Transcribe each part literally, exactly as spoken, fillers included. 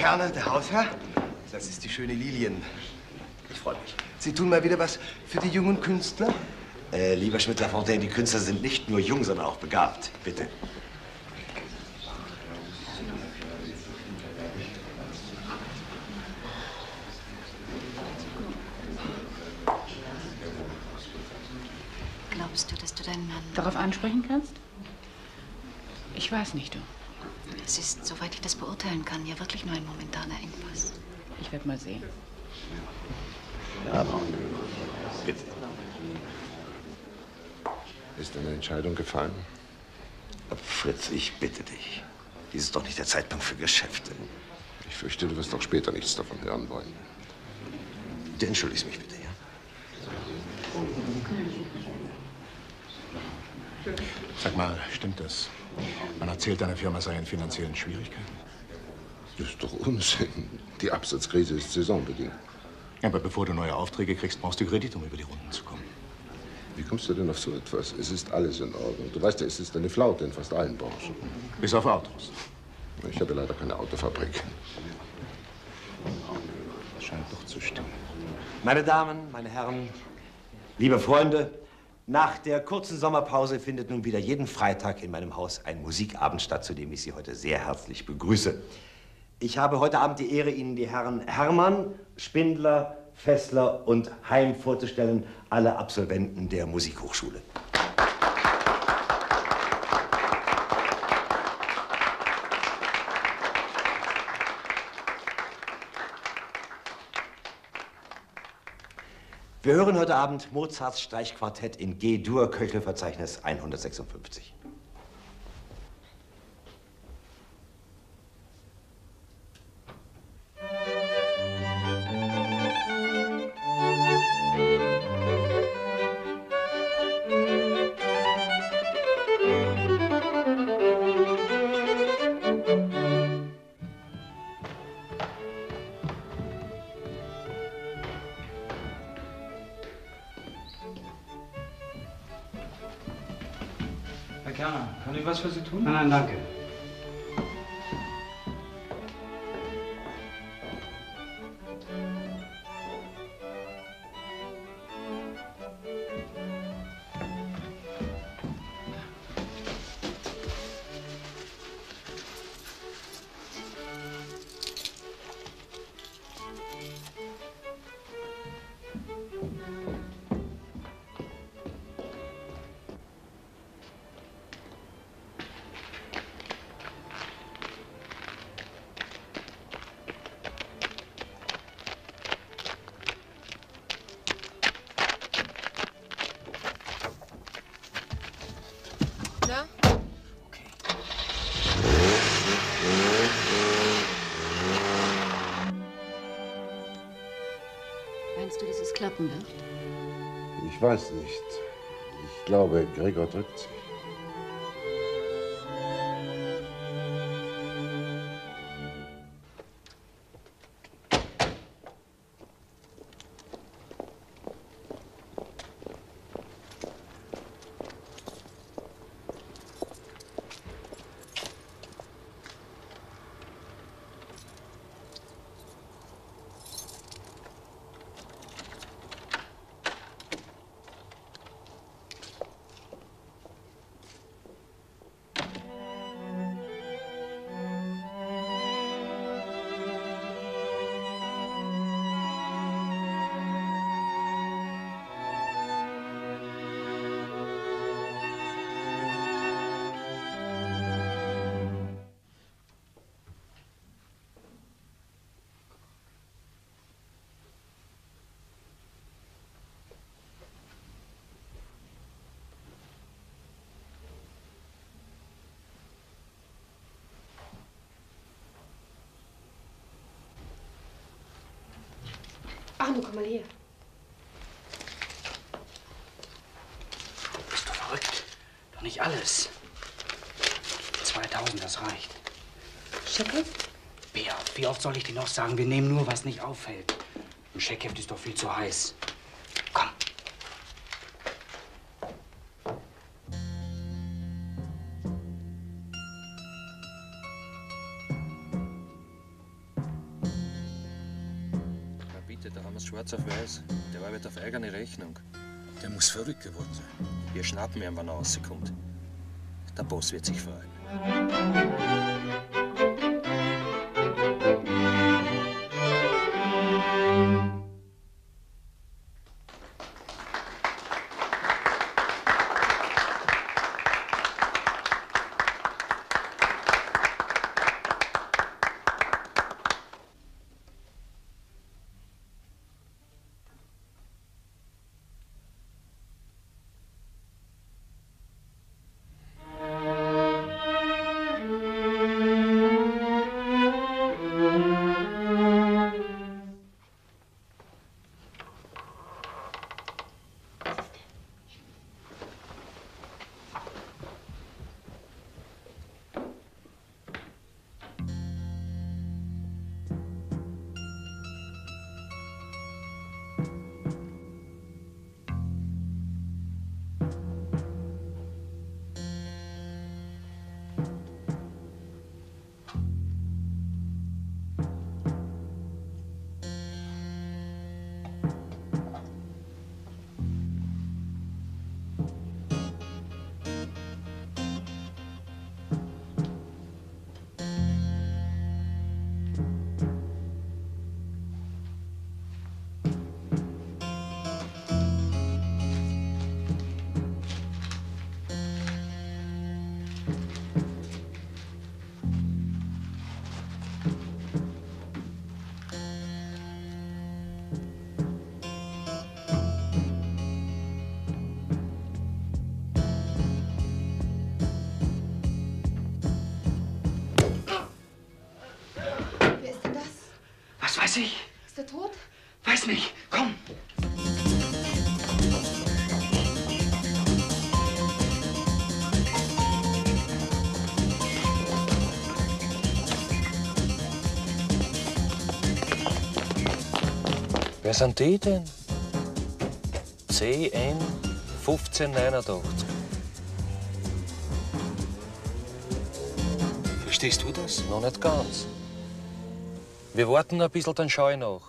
Herne, der Hausherr. Das ist die schöne Lilien. Ich freue mich. Sie tun mal wieder was für die jungen Künstler? Äh, lieber Schmidt-Lafontaine, die Künstler sind nicht nur jung, sondern auch begabt. Bitte. Glaubst du, dass du deinen Mann darauf ansprechen kannst? Ich weiß nicht, du. Es ist, soweit ich das beurteilen kann, ja wirklich nur ein momentaner Engpass. Ich werde mal sehen. Ja, bitte. Ist eine Entscheidung gefallen? Fritz, ich bitte dich. Dies ist doch nicht der Zeitpunkt für Geschäfte. Ich fürchte, du wirst doch später nichts davon hören wollen. Du entschuldigst mich bitte, ja? Sag mal, stimmt das? Man erzählt, deine Firma sei in finanziellen Schwierigkeiten. Das ist doch Unsinn. Die Absatzkrise ist saisonbedingt. Aber bevor du neue Aufträge kriegst, brauchst du Kredit, um über die Runden zu kommen. Wie kommst du denn auf so etwas? Es ist alles in Ordnung. Du weißt ja, es ist eine Flaute in fast allen Branchen. Bis auf Autos. Ich habe leider keine Autofabrik. Das scheint doch zu stimmen. Meine Damen, meine Herren, liebe Freunde, nach der kurzen Sommerpause findet nun wieder jeden Freitag in meinem Haus ein Musikabend statt, zu dem ich Sie heute sehr herzlich begrüße. Ich habe heute Abend die Ehre, Ihnen die Herren Herrmann, Spindler, Fessler und Heim vorzustellen, alle Absolventen der Musikhochschule. Wir hören heute Abend Mozarts Streichquartett in G-Dur, Köchelverzeichnis hundertsechsundfünfzig. Herr Kerner, kann ich was für Sie tun? Nein, nein, danke. Meinst du, dass es klappen wird? Ich weiß nicht. Ich glaube, Gregor drückt sich. Arno, komm mal her. Bist du verrückt? Doch nicht alles. zweitausend, das reicht. Scheckheft? Bea, wie oft soll ich dir noch sagen, wir nehmen nur, was nicht auffällt. Ein Scheckheft ist doch viel zu heiß. Komm. schwarz auf weiß. Der arbeitet auf eigene Rechnung. Der muss verrückt geworden sein. Wir schnappen ihn, wenn er rauskommt. Der Boss wird sich freuen. Weiß ich. Ist er tot? Weiß nicht. Komm. Wer sind die denn? C N fünfzehn neunundachtzig. Verstehst du das? Noch nicht ganz. Wir warten ein bisschen, dann schau ich nach.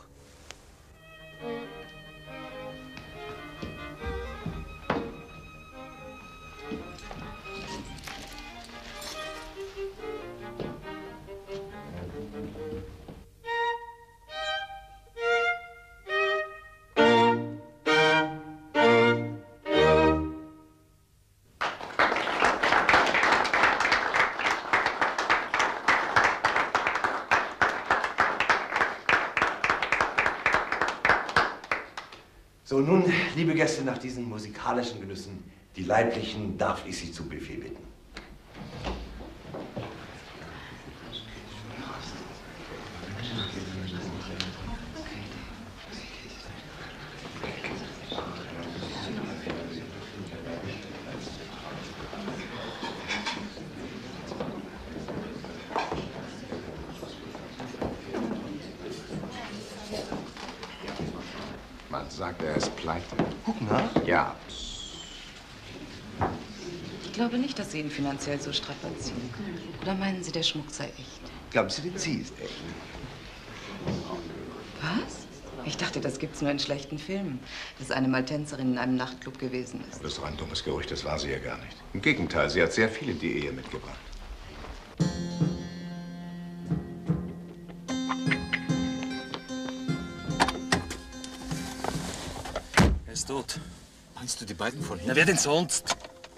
So, nun, liebe Gäste, nach diesen musikalischen Genüssen, die Leiblichen, darf ich Sie zu Buffet bitten. Man sagt, er ist pleite. Guck mal. Ja. Ich glaube nicht, dass Sie ihn finanziell so strapazieren. Oder meinen Sie, der Schmuck sei echt? Glauben Sie, sie ist echt? Was? Ich dachte, das gibt's nur in schlechten Filmen, dass eine mal Tänzerin in einem Nachtclub gewesen ist. Das ist doch ein dummes Gerücht, das war sie ja gar nicht. Im Gegenteil, sie hat sehr viel in die Ehe mitgebracht. Er ist tot. Meinst du die beiden von hier? Na, wer denn sonst?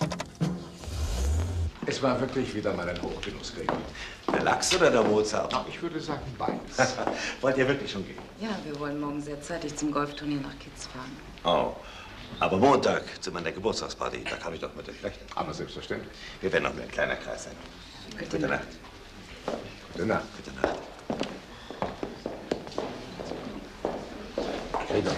Es war wirklich wieder mal ein Hochgenusskrieg. Der Lachs oder der Mozart? Ich würde sagen, beides. Wollt ihr wirklich schon gehen? Ja, wir wollen morgen sehr zeitig zum Golfturnier nach Kitz fahren. Oh, aber Montag zu meiner Geburtstagsparty, da kann ich doch mit euch rechnen. Aber selbstverständlich. Wir werden noch nur ein kleiner Kreis sein. Gute Gute Nacht. Gute Nacht. Gute Nacht. Gregor,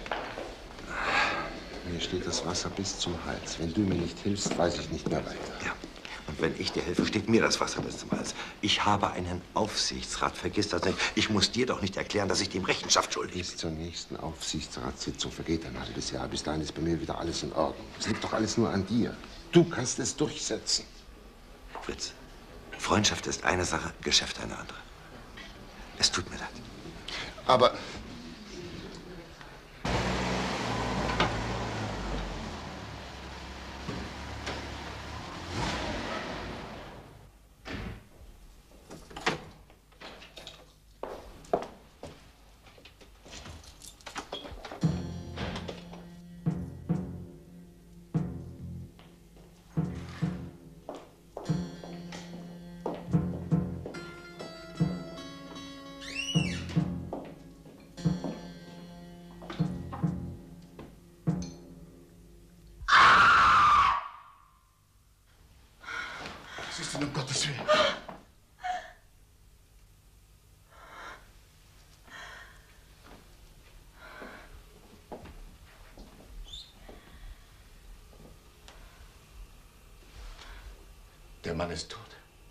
mir steht das Wasser bis zum Hals. Wenn du mir nicht hilfst, weiß ich nicht mehr weiter. Ja. Und wenn ich dir helfe, steht mir das Wasser bis zum Hals. Ich habe einen Aufsichtsrat, vergiss das nicht. Ich muss dir doch nicht erklären, dass ich dem Rechenschaft schuldig bin. Bis zur nächsten Aufsichtsratssitzung vergeht ein halbes Jahr. Bis dahin ist bei mir wieder alles in Ordnung. Es liegt doch alles nur an dir. Du kannst es durchsetzen. Fritz, Freundschaft ist eine Sache, Geschäft eine andere. Es tut mir leid. Aber Gottes Willen. Der Mann ist tot.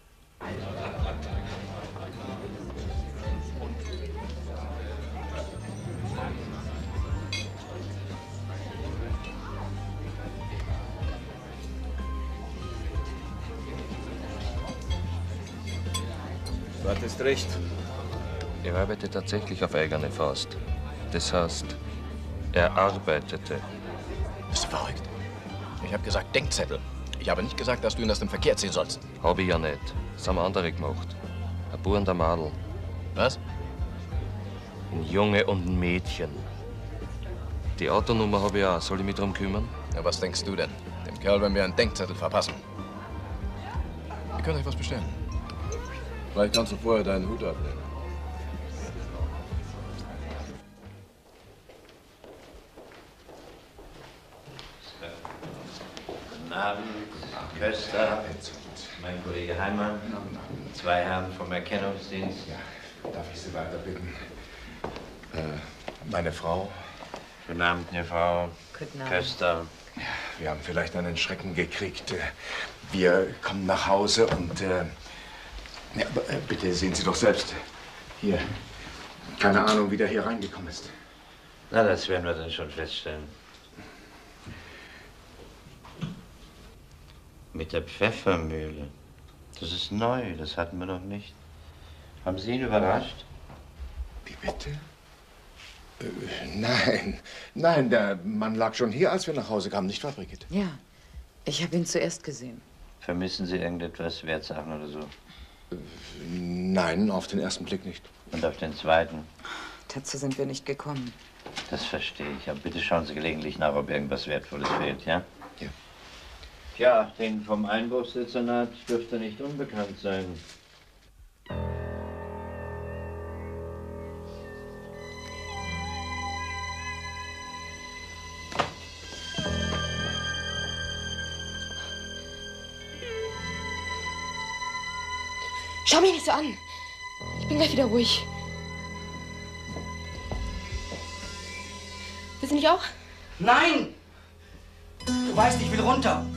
Du hattest recht. Er arbeitet tatsächlich auf eigene Faust. Das heißt, er arbeitete. Bist du verrückt? Ich habe gesagt Denkzettel. Ich habe nicht gesagt, dass du ihn aus dem Verkehr ziehen sollst. Hab ich ja nicht. Das haben andere gemacht. Ein Bub und ein Madel. Was? Ein Junge und ein Mädchen. Die Autonummer habe ich auch. Soll ich mich drum kümmern? Ja, was denkst du denn? Dem Kerl werden wir einen Denkzettel verpassen. Ihr könnt euch was bestellen. Vielleicht kannst du vorher deinen Hut abnehmen. Guten Abend, Köster, mein Kollege Heimann, zwei Herren vom Erkennungsdienst. Ja, darf ich Sie weiter bitten? Äh, meine Frau. Guten Abend, Ihre Frau. Guten Abend. Köster. Ja, wir haben vielleicht einen Schrecken gekriegt. Wir kommen nach Hause und... Äh, ja, aber, äh, bitte sehen Sie doch selbst. Hier. Keine Ahnung, wie der hier reingekommen ist. Na, das werden wir dann schon feststellen. Mit der Pfeffermühle. Das ist neu, das hatten wir noch nicht. Haben Sie ihn überrascht? Wie bitte? Äh, nein, nein, der Mann lag schon hier, als wir nach Hause kamen, nicht wahr, Brigitte? Ja, ich habe ihn zuerst gesehen. Vermissen Sie irgendetwas, Wertsachen oder so? Äh, nein, auf den ersten Blick nicht. Und auf den zweiten? Dazu sind wir nicht gekommen. Das verstehe ich. Aber bitte schauen Sie gelegentlich nach, ob irgendwas Wertvolles fehlt, ja? Ja. Ja, den vom Einbruchsdezernat dürfte nicht unbekannt sein. Schau mich nicht so an. Ich bin gleich wieder ruhig. Willst du nicht auch? Nein! Du weißt, ich will runter.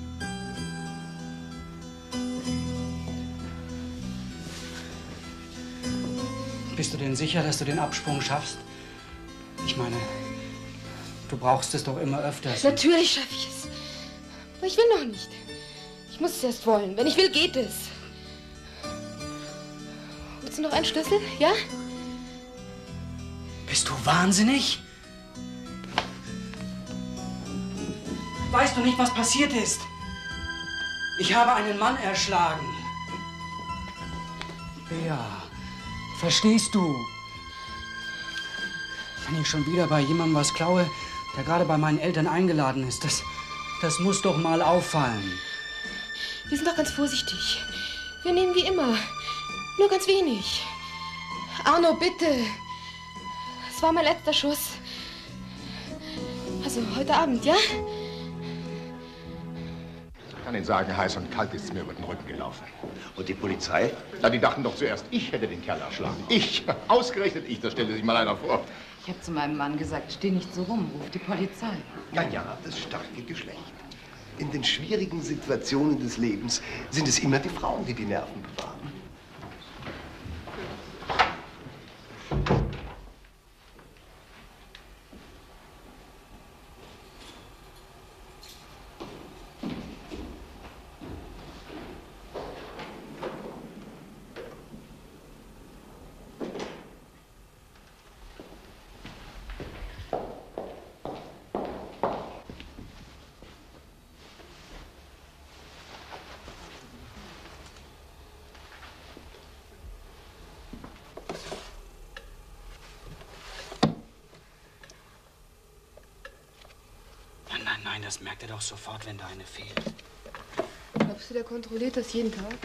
Bist du denn sicher, dass du den Absprung schaffst? Ich meine, du brauchst es doch immer öfters. Natürlich schaffe ich es. Aber ich will noch nicht. Ich muss es erst wollen. Wenn ich will, geht es. Willst du noch einen Schlüssel? Ja? Bist du wahnsinnig? Weißt du nicht, was passiert ist? Ich habe einen Mann erschlagen. Bea, verstehst du? Wenn ich schon wieder bei jemandem was klaue, der gerade bei meinen Eltern eingeladen ist, das, das muss doch mal auffallen. Wir sind doch ganz vorsichtig. Wir nehmen wie immer. Nur ganz wenig. Arno, bitte. Es war mein letzter Schuss. Also, heute Abend, ja? Ich kann Ihnen sagen, heiß und kalt ist es mir über den Rücken gelaufen. Und die Polizei? Na, die dachten doch zuerst, ich hätte den Kerl erschlagen. Ich, ausgerechnet ich, das stellte sich mal einer vor. Ich habe zu meinem Mann gesagt, steh nicht so rum, ruf die Polizei. Ja, ja, das starke Geschlecht. In den schwierigen Situationen des Lebens sind es immer die Frauen, die die Nerven bewahren. Nein, nein, nein, das merkt er doch sofort, wenn da eine fehlt. Glaubst du, der kontrolliert das jeden Tag?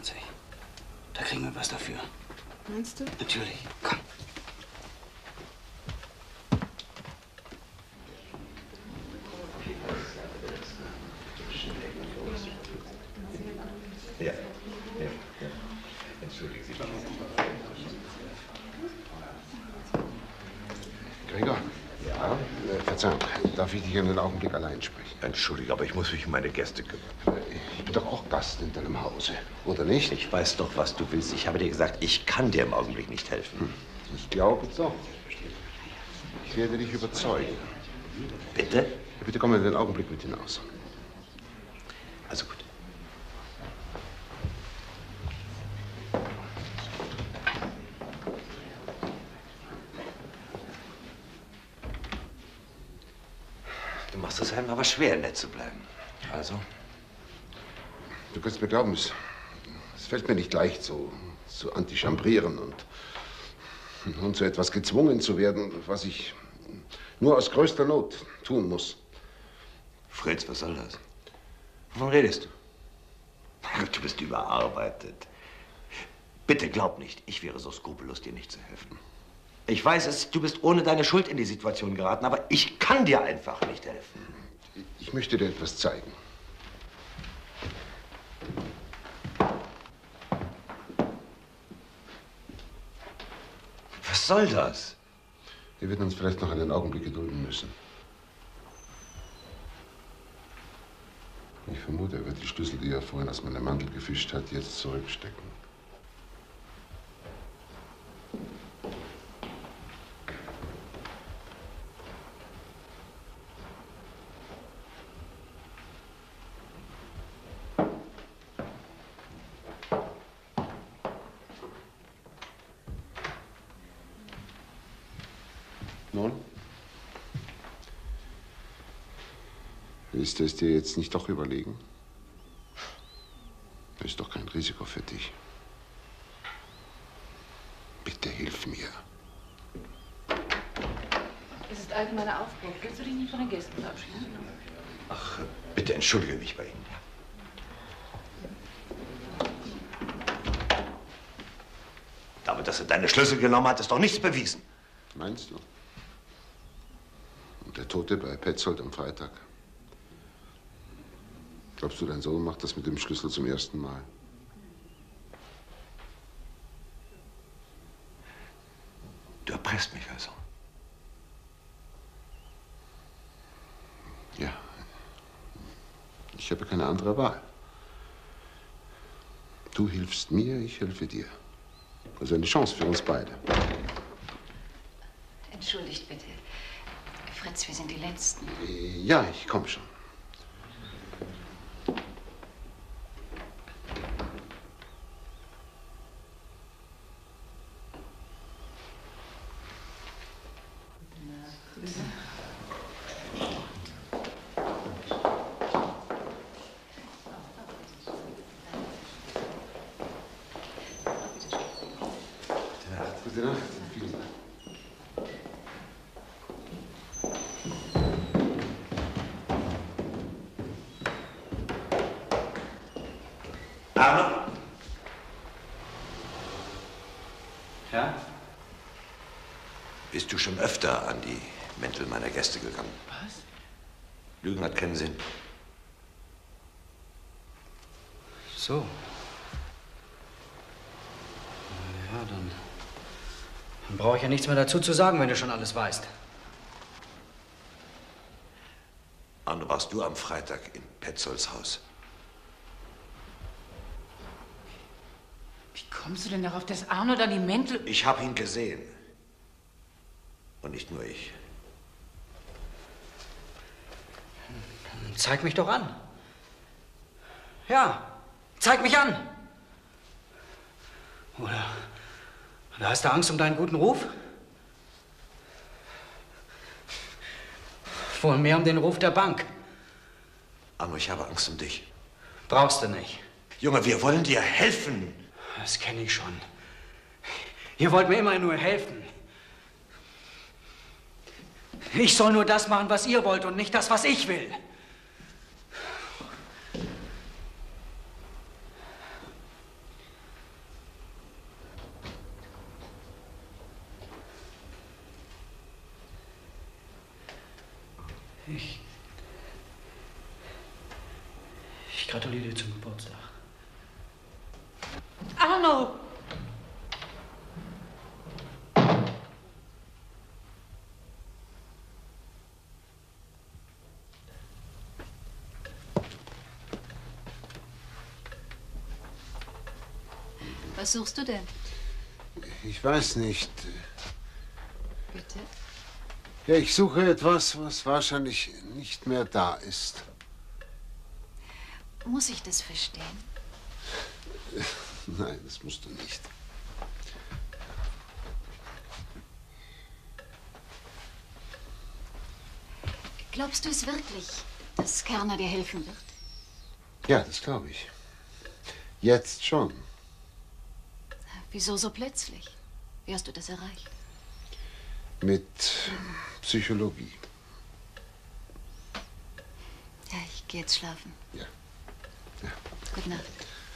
Sie. Da kriegen wir was dafür. Meinst du? Natürlich. Komm. Ja, ja, ja. Entschuldigen Sie mal. Gregor? Ja? Äh, Verzeihung, darf ich dich einen Augenblick allein sprechen? Entschuldige, aber ich muss mich um meine Gäste kümmern. Ich bin doch auch Gast in deinem Hause, oder nicht? Ich weiß doch, was du willst. Ich habe dir gesagt, ich kann dir im Augenblick nicht helfen. Hm. Ich glaube doch. Ich werde dich überzeugen. Bitte? Bitte komm einen Augenblick mit hinaus. Also gut. Du machst es einem aber schwer, nett zu bleiben. Also? Du kannst mir glauben, es, es fällt mir nicht leicht, so zu antichambrieren und, und zu etwas gezwungen zu werden, was ich nur aus größter Not tun muss. Fritz, was soll das? Wovon redest du? Du bist überarbeitet. Bitte glaub nicht, ich wäre so skrupellos, dir nicht zu helfen. Ich weiß es, du bist ohne deine Schuld in die Situation geraten, aber ich kann dir einfach nicht helfen. Ich möchte dir etwas zeigen. Was soll das? Wir werden uns vielleicht noch einen Augenblick gedulden müssen. Ich vermute, er wird die Schlüssel, die er vorhin aus meinem Mantel gefischt hat, jetzt zurückstecken. Nun? Willst du es dir jetzt nicht doch überlegen? Das ist doch kein Risiko für dich. Bitte hilf mir. Es ist allgemeiner Aufbruch. Willst du dich nicht von den Gästen verabschieden? Ach, bitte entschuldige mich bei Ihnen. Damit, dass er deine Schlüssel genommen hat, ist doch nichts bewiesen. Meinst du? Und der Tote bei Petzold am Freitag? Glaubst du, dein Sohn macht das mit dem Schlüssel zum ersten Mal? Du erpresst mich also. Ja. Ich habe keine andere Wahl. Du hilfst mir, ich helfe dir. Also eine Chance für uns beide. Entschuldigt bitte. Fritz, wir sind die Letzten. Ja, ich komme schon. Gute Nacht. Vielen Dank. Arno? Ja? Bist du schon öfter an die Mäntel meiner Gäste gegangen? Was? Lügen hat keinen Sinn. So. Na ja, dann, dann brauche ich ja nichts mehr dazu zu sagen, wenn du schon alles weißt. Arno, warst du am Freitag in Petzolds Haus? Wie kommst du denn darauf, dass Arno da die Mäntel... Ich habe ihn gesehen. Und nicht nur ich. Dann zeig mich doch an. Ja, zeig mich an. Oder, oder hast du Angst um deinen guten Ruf? Wohl mehr um den Ruf der Bank. Arno, ich habe Angst um dich. Brauchst du nicht. Junge, wir wollen dir helfen. Das kenne ich schon. Ihr wollt mir immer nur helfen. Ich soll nur das machen, was ihr wollt und nicht das, was ich will. gratuliere dir zum Geburtstag. Arno! Was suchst du denn? Ich weiß nicht. Bitte? Ja, ich suche etwas, was wahrscheinlich nicht mehr da ist. Muss ich das verstehen? Nein, das musst du nicht. Glaubst du es wirklich, dass Kerner dir helfen wird? Ja, das glaube ich. Jetzt schon. Wieso so plötzlich? Wie hast du das erreicht? Mit Psychologie. Ja, ich gehe jetzt schlafen. Ja. Ja. Gute Nacht.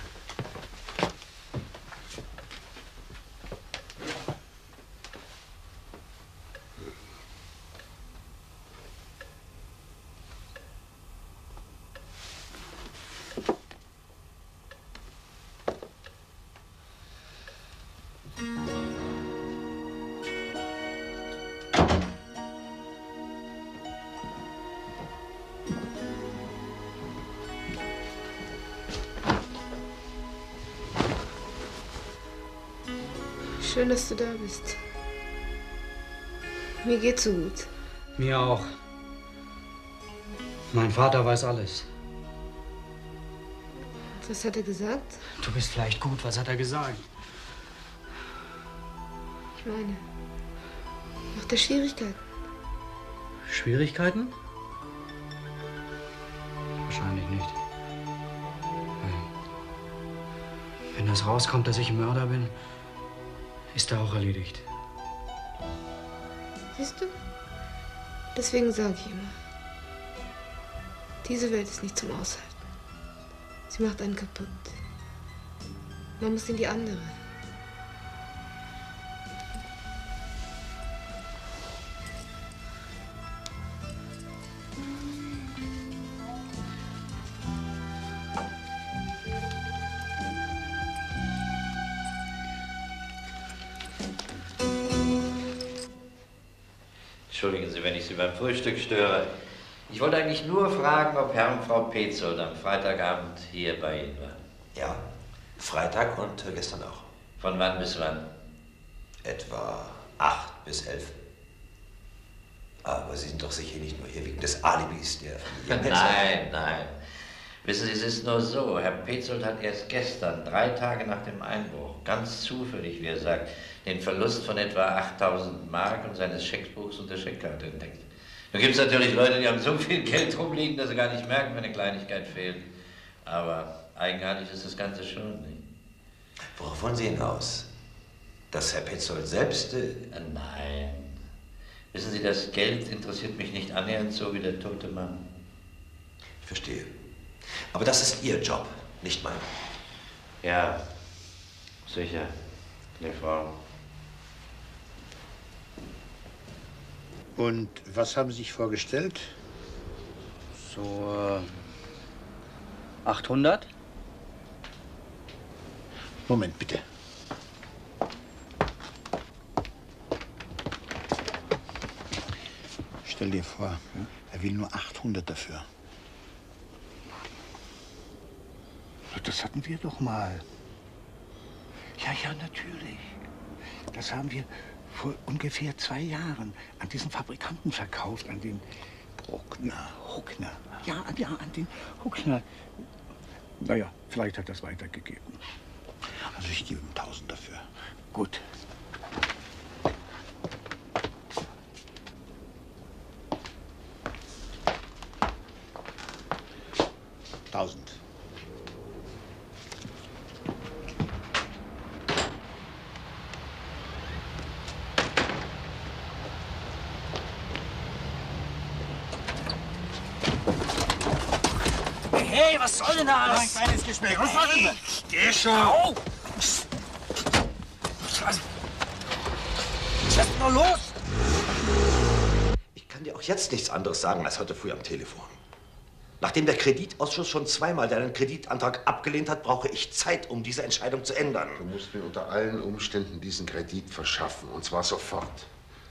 Schön, dass du da bist. Mir geht's so gut. Mir auch. Mein Vater weiß alles. Was hat er gesagt? Du bist vielleicht gut. Was hat er gesagt? Ich meine, macht er Schwierigkeiten? Schwierigkeiten? Wahrscheinlich nicht. Wenn das rauskommt, dass ich ein Mörder bin, ist er auch erledigt. Siehst du? Deswegen sage ich immer, diese Welt ist nicht zum Aushalten. Sie macht einen kaputt. Man muss in die andere. Entschuldigen Sie, wenn ich Sie beim Frühstück störe. Ich wollte eigentlich nur fragen, ob Herr und Frau Petzold am Freitagabend hier bei Ihnen waren. Ja, Freitag und äh, gestern auch. Von wann bis wann? Etwa acht bis elf. Aber Sie sind doch sicher nicht nur hier wegen des Alibis der Familie Petzold. Nein, nein. Wissen Sie, es ist nur so, Herr Petzold hat erst gestern, drei Tage nach dem Einbruch, ganz zufällig, wie er sagt, den Verlust von etwa achttausend Mark und seines Scheckbuchs und der Scheckkarte entdeckt. Nun gibt es natürlich Leute, die haben so viel Geld rumliegen, dass sie gar nicht merken, wenn eine Kleinigkeit fehlt. Aber eigenartig ist das Ganze schon, nicht? Worauf wollen Sie hinaus? Dass Herr Petzold selbst... Äh Nein. Wissen Sie, das Geld interessiert mich nicht annähernd so wie der tote Mann. Ich verstehe. Aber das ist Ihr Job, nicht mein. Ja, sicher, die Frau. Und was haben Sie sich vorgestellt? So, äh, achthundert? Moment, bitte. Stell dir vor, er will nur achthundert dafür. Das hatten wir doch mal. Ja, ja, natürlich. Das haben wir vor ungefähr zwei Jahren an diesen Fabrikanten verkauft, an den Bruckner, Huckner. Ja, ja, an den Huckner. Naja, vielleicht hat er es weitergegeben. Also ich gebe ihm tausend dafür. Gut. Tausend. Hey, was soll denn das? Ein kleines Gespräch. Was war denn das? Geh schon. Au! Was? Was ist denn nur los? Ich kann dir auch jetzt nichts anderes sagen als heute früh am Telefon. Nachdem der Kreditausschuss schon zweimal deinen Kreditantrag abgelehnt hat, brauche ich Zeit, um diese Entscheidung zu ändern. Du musst mir unter allen Umständen diesen Kredit verschaffen, und zwar sofort.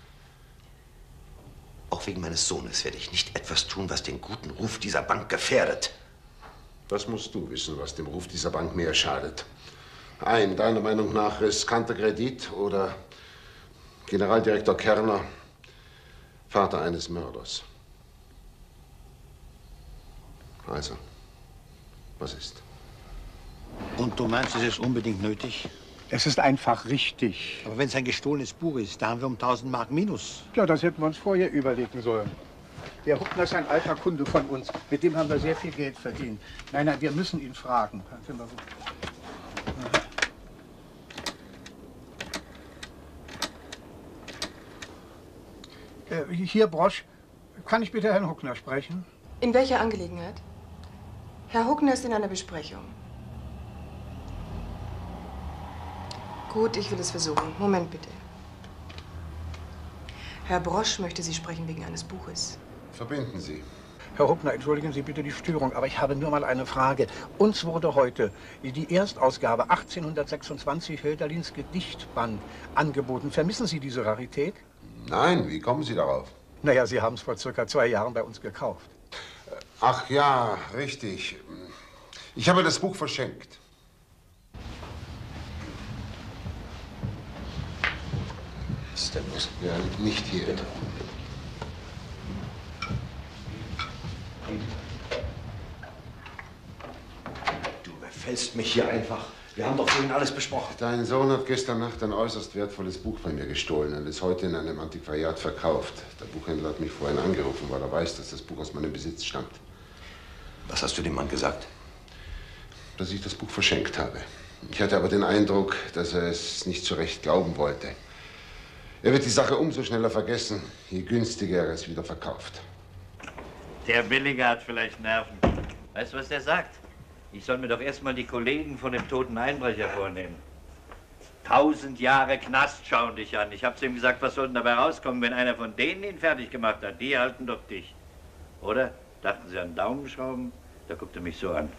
Auch wegen meines Sohnes werde ich nicht etwas tun, was den guten Ruf dieser Bank gefährdet. Das musst du wissen, was dem Ruf dieser Bank mehr schadet. Ein, deiner Meinung nach, riskanter Kredit oder Generaldirektor Kerner, Vater eines Mörders. Also, was ist? Und du meinst, es ist unbedingt nötig? Es ist einfach richtig. Aber wenn es ein gestohlenes Buch ist, da haben wir um tausend Mark Minus. Ja, das hätten wir uns vorher überlegen sollen. Der Huckner ist ein alter Kunde von uns. Mit dem haben wir sehr viel Geld verdient. Nein, nein, wir müssen ihn fragen. Äh, hier, Brosch. Kann ich bitte Herrn Huckner sprechen? In welcher Angelegenheit? Herr Huckner ist in einer Besprechung. Gut, ich will es versuchen. Moment bitte. Herr Brosch möchte Sie sprechen wegen eines Buches. Verbinden Sie. Herr Huckner, entschuldigen Sie bitte die Störung, aber ich habe nur mal eine Frage. Uns wurde heute die Erstausgabe achtzehnhundertsechsundzwanzig Hölderlins Gedichtband angeboten. Vermissen Sie diese Rarität? Nein, wie kommen Sie darauf? Naja, Sie haben es vor circa zwei Jahren bei uns gekauft. Ach ja, richtig. Ich habe das Buch verschenkt. Was ist denn los? Ja, nicht hier. Bitte. Du überfällst mich hier einfach. Wir haben doch vorhin alles besprochen. Dein Sohn hat gestern Nacht ein äußerst wertvolles Buch von mir gestohlen und ist heute in einem Antiquariat verkauft. Der Buchhändler hat mich vorhin angerufen, weil er weiß, dass das Buch aus meinem Besitz stammt. Was hast du dem Mann gesagt? Dass ich das Buch verschenkt habe. Ich hatte aber den Eindruck, dass er es nicht so recht glauben wollte. Er wird die Sache umso schneller vergessen, je günstiger er es wieder verkauft. Der Billige hat vielleicht Nerven. Weißt du, was der sagt? Ich soll mir doch erstmal die Kollegen von dem toten Einbrecher vornehmen. Tausend Jahre Knast schauen dich an. Ich hab's ihm gesagt, was soll denn dabei rauskommen, wenn einer von denen ihn fertig gemacht hat? Die halten doch dicht. Oder? Dachten Sie an Daumenschrauben? Da guckt er mich so an.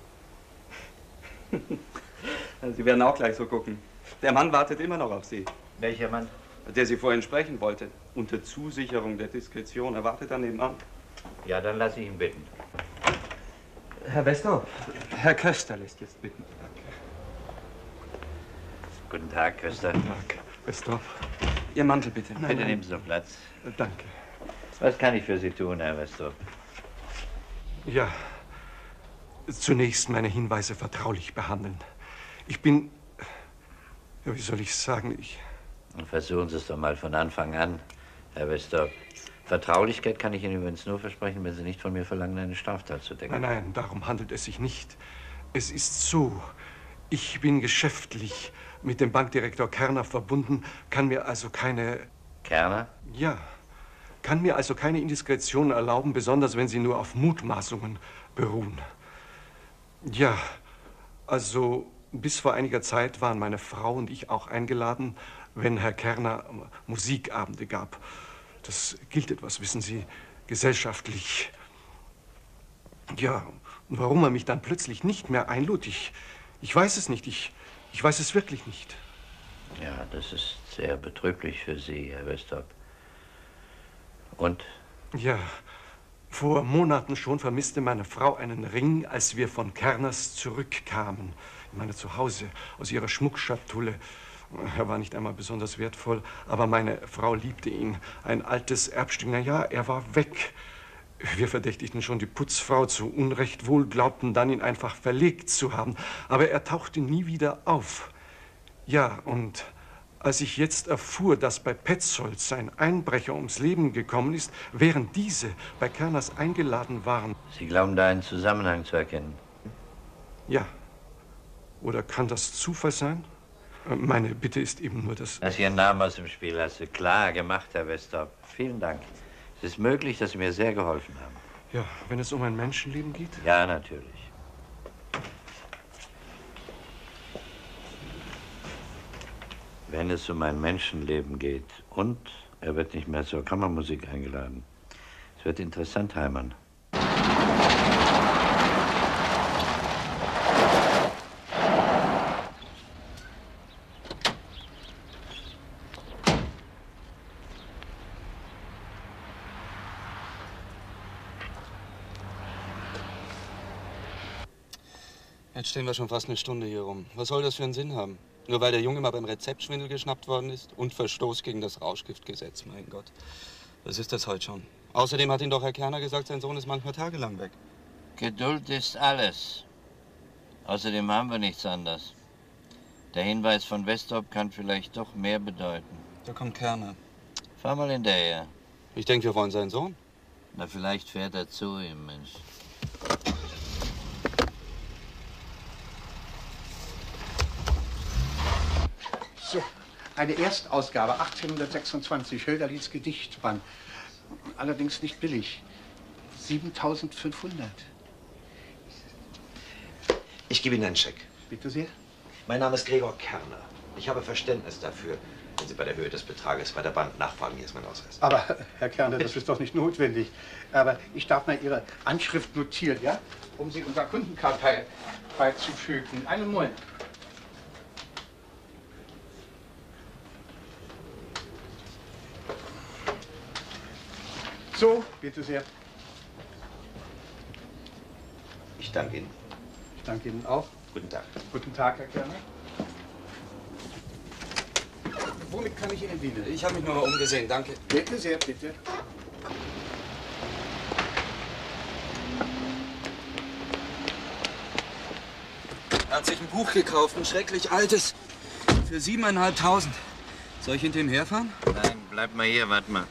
Sie werden auch gleich so gucken. Der Mann wartet immer noch auf Sie. Welcher Mann? Der Sie vorhin sprechen wollte. Unter Zusicherung der Diskretion. Er wartet da nebenan. Ja, dann lasse ich ihn bitten. Herr Westorp, Herr Köster lässt jetzt bitten. Guten Tag, Köster. Guten Tag, Westorp. Ihr Mantel bitte. Bitte nein, nehmen Sie doch Platz. Danke. Was kann ich für Sie tun, Herr Westorp? Ja, zunächst meine Hinweise vertraulich behandeln. Ich bin, ja, wie soll ich sagen, ich... Versuchen Sie es doch mal von Anfang an, Herr Westorp. Vertraulichkeit kann ich Ihnen übrigens nur versprechen, wenn Sie nicht von mir verlangen, eine Straftat zu decken. Nein, nein, darum handelt es sich nicht. Es ist so, ich bin geschäftlich mit dem Bankdirektor Kerner verbunden, kann mir also keine... Kerner? Ja, kann mir also keine Indiskretion erlauben, besonders wenn sie nur auf Mutmaßungen beruhen. Ja, also bis vor einiger Zeit waren meine Frau und ich auch eingeladen, wenn Herr Kerner Musikabende gab. Das gilt etwas, wissen Sie, gesellschaftlich. Ja, und warum er mich dann plötzlich nicht mehr einlud, ich, ich weiß es nicht. Ich, ich weiß es wirklich nicht. Ja, das ist sehr betrüblich für Sie, Herr Westorp. Und? Ja, vor Monaten schon vermisste meine Frau einen Ring, als wir von Kerners zurückkamen. Ich meine, zu Hause, aus ihrer Schmuckschatulle. Er war nicht einmal besonders wertvoll, aber meine Frau liebte ihn. Ein altes Erbstück. Na ja, er war weg. Wir verdächtigten schon die Putzfrau zu Unrecht wohl, glaubten dann, ihn einfach verlegt zu haben. Aber er tauchte nie wieder auf. Ja, und als ich jetzt erfuhr, dass bei Petzold sein Einbrecher ums Leben gekommen ist, während diese bei Kerners eingeladen waren... Sie glauben, da einen Zusammenhang zu erkennen? Ja. Oder kann das Zufall sein? Meine Bitte ist eben nur, dass... Dass Ihren Namen aus dem Spiel hast du klar gemacht, Herr Westorp. Vielen Dank. Es ist möglich, dass Sie mir sehr geholfen haben. Ja, wenn es um ein Menschenleben geht? Ja, natürlich. Wenn es um ein Menschenleben geht und er wird nicht mehr zur Kammermusik eingeladen. Es wird interessant, Heimann. Jetzt stehen wir schon fast eine Stunde hier rum. Was soll das für einen Sinn haben? Nur weil der Junge mal beim Rezeptschwindel geschnappt worden ist und Verstoß gegen das Rauschgiftgesetz. Mein Gott, was ist das heute schon? Außerdem hat Ihnen doch Herr Kerner gesagt, sein Sohn ist manchmal tagelang weg. Geduld ist alles. Außerdem haben wir nichts anderes. Der Hinweis von Westorp kann vielleicht doch mehr bedeuten. Da kommt Kerner. Fahr mal hinterher. Ich denke, wir wollen seinen Sohn. Na, vielleicht fährt er zu ihm, Mensch. So, eine Erstausgabe, achtzehnhundertsechsundzwanzig, Hölderlins Gedichtband. Allerdings nicht billig. siebentausendfünfhundert. Ich gebe Ihnen einen Scheck. Bitte sehr. Mein Name ist Gregor Kerner. Ich habe Verständnis dafür, wenn Sie bei der Höhe des Betrages bei der Bank nachfragen. Hier ist mein Ausweis. Aber, Herr Kerner, das ist doch nicht notwendig. Aber ich darf mal Ihre Anschrift notieren, ja? Um sie unserer Kundenkartei beizufügen. Einen Moment. So, bitte sehr. Ich danke Ihnen. Ich danke Ihnen auch. Guten Tag. Guten Tag, Herr Kerner. Womit kann ich Ihnen dienen? Ich habe mich nur mal umgesehen, danke. Bitte sehr, bitte. Er hat sich ein Buch gekauft, ein schrecklich altes, für siebeneinhalbtausend. Soll ich hinter ihm herfahren? Nein, bleib mal hier, warte mal.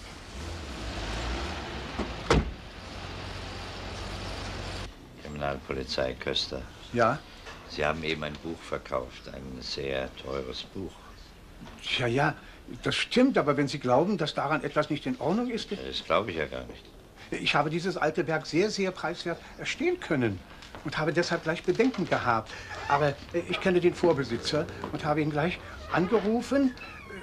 Kriminalpolizei Köster. Ja? Sie haben eben ein Buch verkauft, ein sehr teures Buch. Ja, ja, das stimmt, aber wenn Sie glauben, dass daran etwas nicht in Ordnung ist... Das glaube ich ja gar nicht. Ich habe dieses alte Werk sehr, sehr preiswert erstehen können und habe deshalb gleich Bedenken gehabt. Aber ich kenne den Vorbesitzer und habe ihn gleich angerufen,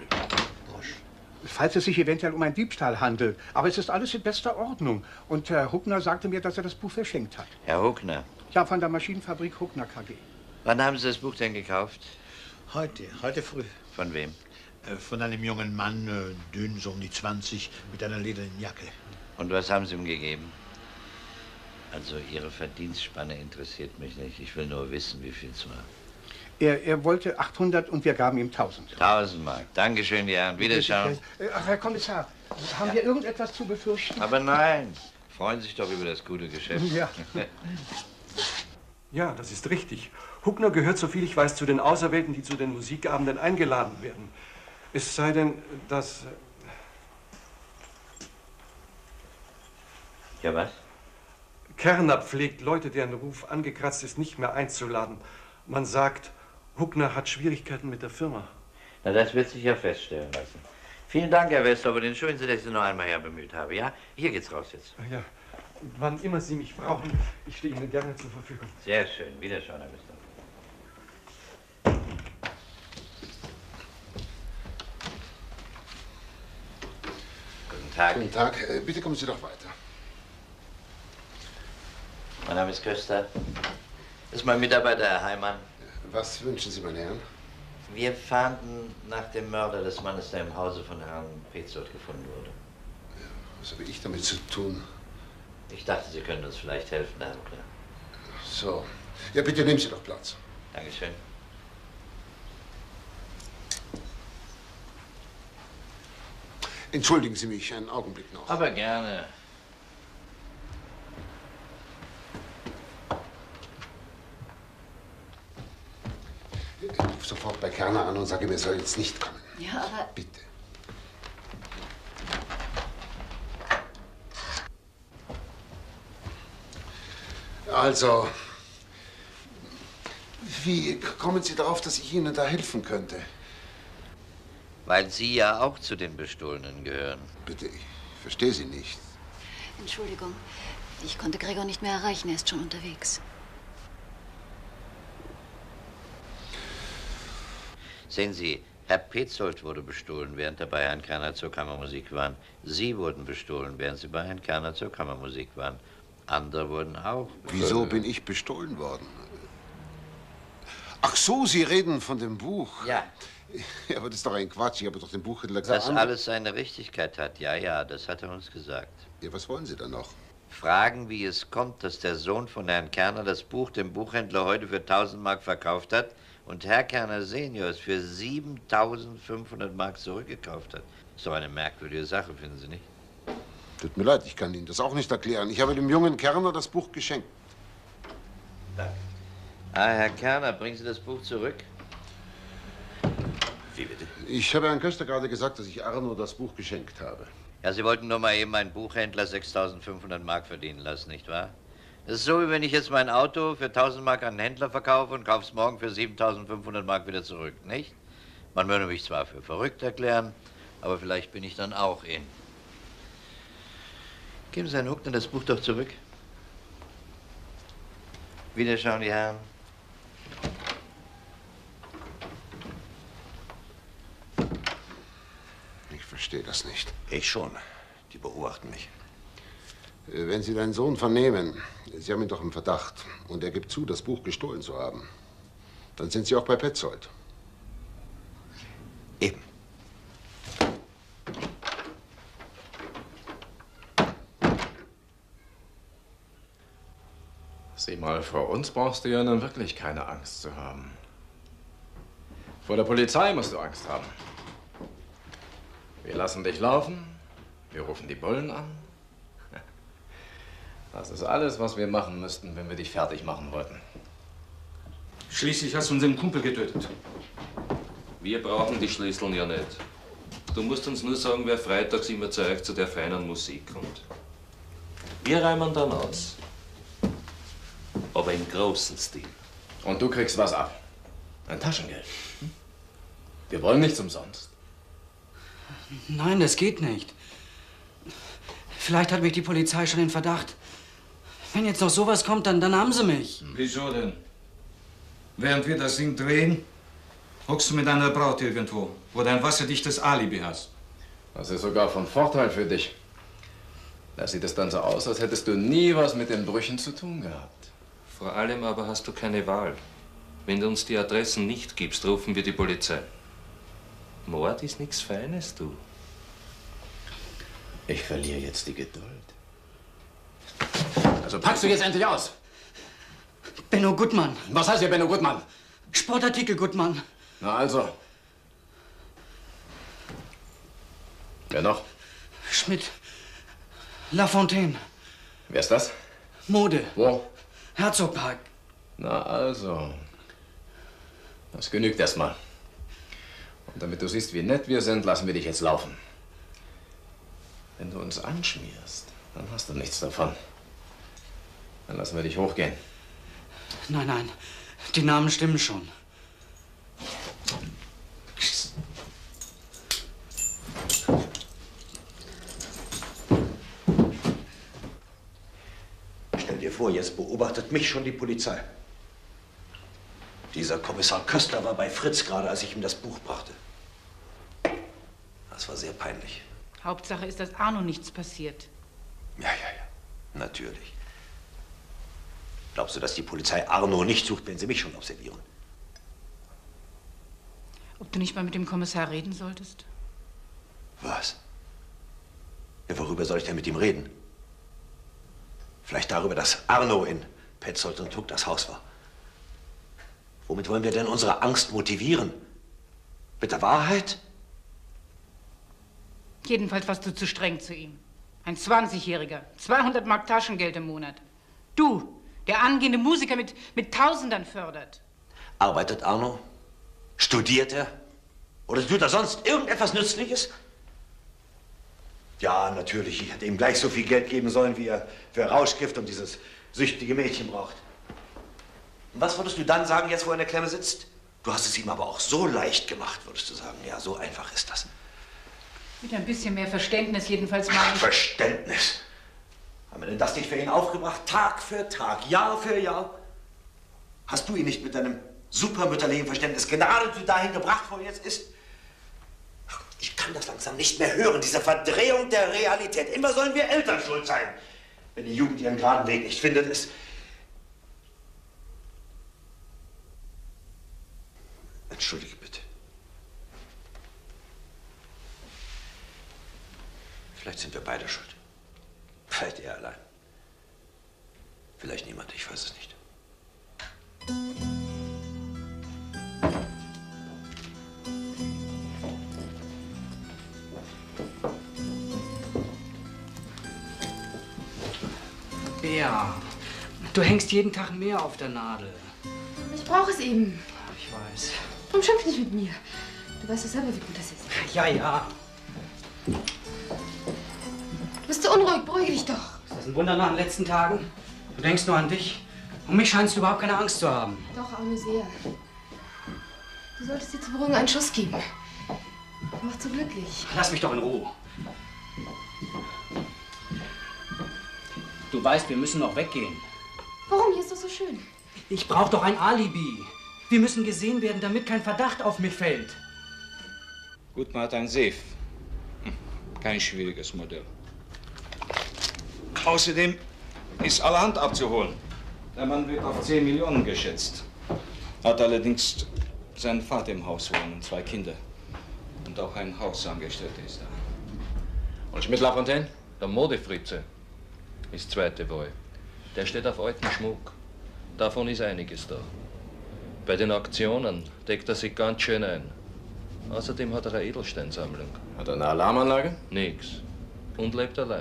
falls es sich eventuell um einen Diebstahl handelt. Aber es ist alles in bester Ordnung. Und Herr Huckner sagte mir, dass er das Buch verschenkt hat. Herr Huckner? Ja, von der Maschinenfabrik Huckner K G. Wann haben Sie das Buch denn gekauft? Heute, heute früh. Von wem? Äh, von einem jungen Mann, äh, dünn, so um die zwanzig, mit einer ledernen Jacke. Und was haben Sie ihm gegeben? Also, Ihre Verdienstspanne interessiert mich nicht. Ich will nur wissen, wie viel es war. Er, er wollte achthundert und wir gaben ihm tausend. tausend Mark. Dankeschön, die Herren. Wiederschauen. Ach, Herr Kommissar, haben wir irgendetwas zu befürchten? Aber nein. Freuen Sie sich doch über das gute Geschäft. Ja. Ja, das ist richtig. Huckner gehört, soviel ich weiß, zu den Auserwählten, die zu den Musikabenden eingeladen werden. Es sei denn, dass... Ja, was? Kerner pflegt, Leute, deren Ruf angekratzt ist, nicht mehr einzuladen. Man sagt, Huckner hat Schwierigkeiten mit der Firma. Na, das wird sich ja feststellen lassen. Vielen Dank, Herr Wester, aber entschuldigen Sie, dass ich Sie noch einmal herbemüht habe, ja? Hier geht's raus jetzt. Ja, wann immer Sie mich brauchen, ich stehe Ihnen gerne zur Verfügung. Sehr schön. Wiederschauen, Herr Wester. Guten Tag. Guten Tag. Äh, bitte kommen Sie doch weiter. Mein Name ist Köster. Das ist mein Mitarbeiter, Herr Heimann. Was wünschen Sie, meine Herren? Wir fahnden nach dem Mörder des Mannes, der im Hause von Herrn Petzold gefunden wurde. Was habe ich damit zu tun? Ich dachte, Sie können uns vielleicht helfen, Herr Huckner. So. Ja, bitte nehmen Sie doch Platz. Dankeschön. Entschuldigen Sie mich einen Augenblick noch. Aber gerne. Ich rufe sofort bei Kerner an und sage ihm, er soll jetzt nicht kommen. Ja, aber... Bitte. Also, wie kommen Sie darauf, dass ich Ihnen da helfen könnte? Weil Sie ja auch zu den Bestohlenen gehören. Bitte, ich verstehe Sie nicht. Entschuldigung, ich konnte Gregor nicht mehr erreichen, er ist schon unterwegs. Sehen Sie, Herr Petzold wurde bestohlen, während er bei Herrn Kerner zur Kammermusik waren. Sie wurden bestohlen, während Sie bei Herrn Kerner zur Kammermusik waren. Andere wurden auch... Wieso bin ich bestohlen worden? Ach so, Sie reden von dem Buch. Ja. Ja, aber das ist doch ein Quatsch. Ich habe doch den Buchhändler Dass gesagt. alles seine Richtigkeit hat, ja, ja, das hat er uns gesagt. Ja, was wollen Sie dann noch? fragen, wie es kommt, dass der Sohn von Herrn Kerner das Buch dem Buchhändler heute für tausend Mark verkauft hat und Herr Kerner Senior es für siebentausendfünfhundert Mark zurückgekauft hat. So eine merkwürdige Sache, finden Sie nicht? Tut mir leid, ich kann Ihnen das auch nicht erklären. Ich habe dem jungen Kerner das Buch geschenkt. Danke. Ah, Herr Kerner, bringen Sie das Buch zurück? Wie bitte? Ich habe Herrn Köster gerade gesagt, dass ich Arno das Buch geschenkt habe. Ja, Sie wollten nur mal eben einen Buchhändler sechstausendfünfhundert Mark verdienen lassen, nicht wahr? Das ist so, wie wenn ich jetzt mein Auto für tausend Mark an einen Händler verkaufe und kaufe es morgen für siebentausendfünfhundert Mark wieder zurück, nicht? Man würde mich zwar für verrückt erklären, aber vielleicht bin ich dann auch in. Geben Sie Herrn Huckner das Buch doch zurück. Wiederschauen, die Herren. Ich verstehe das nicht. Ich schon. Die beobachten mich. Wenn Sie deinen Sohn vernehmen, Sie haben ihn doch im Verdacht, und er gibt zu, das Buch gestohlen zu haben, dann sind Sie auch bei Petzold. Eben. Sieh mal, vor uns brauchst du ja nun wirklich keine Angst zu haben. Vor der Polizei musst du Angst haben. Wir lassen dich laufen, wir rufen die Bullen an. Das ist alles, was wir machen müssten, wenn wir dich fertig machen wollten. Schließlich hast du unseren Kumpel getötet. Wir brauchen die Schlüsseln ja nicht. Du musst uns nur sagen, wer freitags immer zu euch zu der feinen Musik kommt. Wir räumen dann aus. Aber im großen Stil. Und du kriegst was ab. Ein Taschengeld. Hm? Wir wollen nichts umsonst. Nein, das geht nicht. Vielleicht hat mich die Polizei schon in Verdacht. Wenn jetzt noch sowas kommt, dann, dann haben sie mich. Wieso denn? Während wir das Ding drehen, hockst du mit deiner Braut irgendwo, wo du ein wasserdichtes Alibi hast. Das ist sogar von Vorteil für dich. Da sieht es dann so aus, als hättest du nie was mit den Brüchen zu tun gehabt. Vor allem aber hast du keine Wahl. Wenn du uns die Adressen nicht gibst, rufen wir die Polizei. Mord ist nichts Feines, du. Ich verliere jetzt die Geduld. Also packst du jetzt endlich aus! Benno Gutmann. Was heißt hier Benno Gutmann? Sportartikel Gutmann. Na also. Wer noch? Schmidt. Lafontaine. Wer ist das? Mode. Wo? Herzogpark. Na also. Das genügt erstmal. Und damit du siehst, wie nett wir sind, lassen wir dich jetzt laufen. Wenn du uns anschmierst, dann hast du nichts davon. Dann lassen wir dich hochgehen. Nein, nein. Die Namen stimmen schon. Stell dir vor, jetzt beobachtet mich schon die Polizei. Dieser Kommissar Köster war bei Fritz gerade, als ich ihm das Buch brachte. Das war sehr peinlich. Hauptsache ist, dass Arno nichts passiert. Ja, ja, ja. Natürlich. Glaubst du, dass die Polizei Arno nicht sucht, wenn sie mich schon observieren? Ob du nicht mal mit dem Kommissar reden solltest? Was? Ja, worüber soll ich denn mit ihm reden? Vielleicht darüber, dass Arno in Petzold und Tuck das Haus war. Womit wollen wir denn unsere Angst motivieren? Mit der Wahrheit? Jedenfalls warst du zu streng zu ihm. Ein zwanzigjähriger, zweihundert Mark Taschengeld im Monat. Du, der angehende Musiker mit, mit Tausendern fördert. Arbeitet Arno? Studiert er? Oder tut er sonst irgendetwas Nützliches? Ja, natürlich. Ich hätte ihm gleich so viel Geld geben sollen, wie er für Rauschgift und dieses süchtige Mädchen braucht. Und was würdest du dann sagen, jetzt wo er in der Klemme sitzt? Du hast es ihm aber auch so leicht gemacht, würdest du sagen. Ja, so einfach ist das. Mit ein bisschen mehr Verständnis jedenfalls mal. Ach, Verständnis? Haben wir denn das nicht für ihn aufgebracht? Tag für Tag, Jahr für Jahr? Hast du ihn nicht mit deinem supermütterlichen Verständnis geradezu dahin gebracht, wo er jetzt ist? Ach, ich kann das langsam nicht mehr hören, diese Verdrehung der Realität. Immer sollen wir Eltern schuld sein. Wenn die Jugend ihren geraden Weg nicht findet, ist... Entschuldige bitte. Vielleicht sind wir beide schuld. Vielleicht er allein. Vielleicht niemand, ich weiß es nicht. Bea, du hängst jeden Tag mehr auf der Nadel. Ich brauche es eben. Ich weiß. Warum schimpf nicht mit mir? Du weißt doch selber, wie gut das ist. Ja, ja. Du bist so unruhig, beruhige dich doch. Ist das ein Wunder nach den letzten Tagen? Du denkst nur an dich. Um mich scheinst du überhaupt keine Angst zu haben. Doch, Arno, sehr. Du solltest dir zur Beruhigung einen Schuss geben. Das macht so glücklich. Lass mich doch in Ruhe. Du weißt, wir müssen noch weggehen. Warum? Hier ist doch so schön. Ich brauche doch ein Alibi. Wir müssen gesehen werden, damit kein Verdacht auf mich fällt. Gut, man hat ein Safe. Hm, kein schwieriges Modell. Außerdem ist allerhand abzuholen. Der Mann wird auf zehn Millionen geschätzt. Hat allerdings seinen Vater im Haus wohnen, zwei Kinder. Und auch ein Hausangestellter ist da. Und Schmidt-Lafontaine, der Modefritze, ist zweite Wahl. Der steht auf alten Schmuck. Davon ist einiges da. Bei den Auktionen deckt er sich ganz schön ein. Außerdem hat er eine Edelsteinsammlung. Hat er eine Alarmanlage? Nix. Und lebt allein.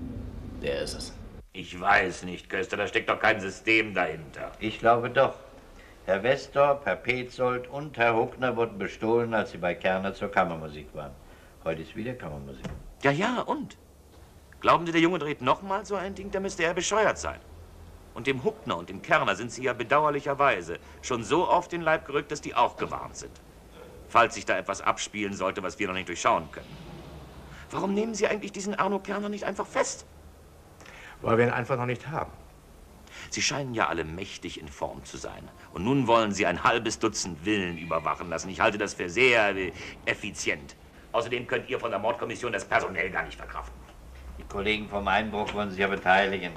Der ist es. Ich weiß nicht, Köster, da steckt doch kein System dahinter. Ich glaube doch. Herr Westorp, Herr Petzold und Herr Huckner wurden bestohlen, als sie bei Kerner zur Kammermusik waren. Heute ist wieder Kammermusik. Ja, ja, und? Glauben Sie, der Junge dreht nochmal so ein Ding? Da müsste er bescheuert sein. Und dem Huckner und dem Kerner sind Sie ja bedauerlicherweise schon so auf den Leib gerückt, dass die auch gewarnt sind. Falls sich da etwas abspielen sollte, was wir noch nicht durchschauen können. Warum nehmen Sie eigentlich diesen Arno Kerner nicht einfach fest? Weil wir ihn einfach noch nicht haben. Sie scheinen ja alle mächtig in Form zu sein. Und nun wollen Sie ein halbes Dutzend Villen überwachen lassen. Ich halte das für sehr äh, effizient. Außerdem könnt ihr von der Mordkommission das personell gar nicht verkraften. Die Kollegen vom Einbruch wollen sich ja beteiligen.